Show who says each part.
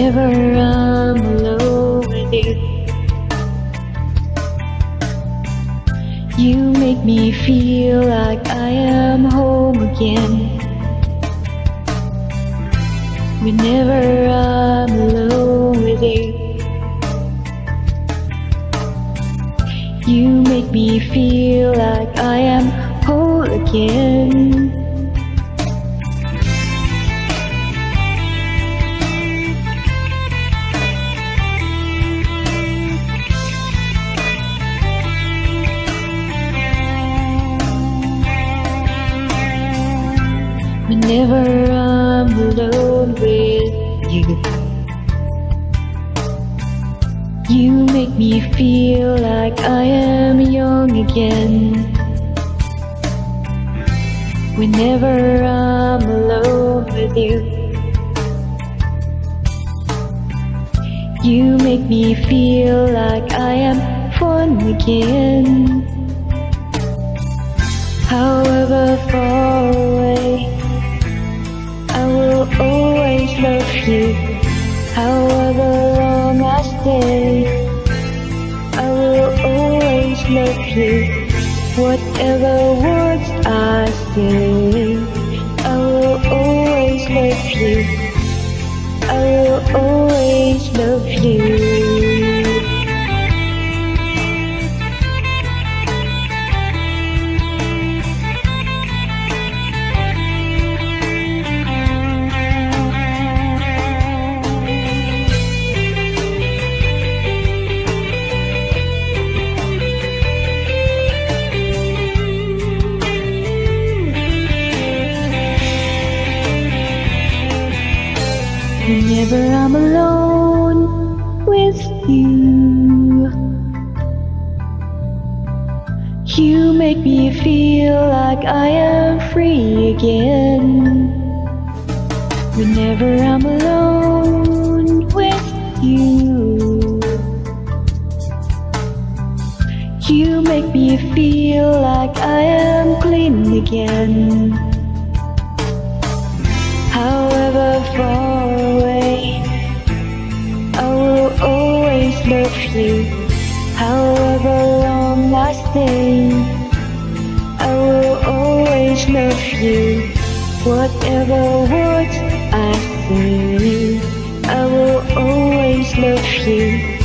Speaker 1: Whenever I'm alone with you, you make me feel like I am home again. Whenever I'm alone with you, you make me feel like I am whole again. Whenever I'm alone with you, you make me feel like I am young again. Whenever I'm alone with you, you make me feel like I am fun again. However far away, I will always love you. However long I stay, I will always love you. Whatever words I say, I will always love you. I will always love you. Whenever I'm alone with you, you make me feel like I am free again. Whenever I'm alone with you, you make me feel like I am clean again. However far away, I will always love you. However long I stay, I will always love you. Whatever words I say, I will always love you.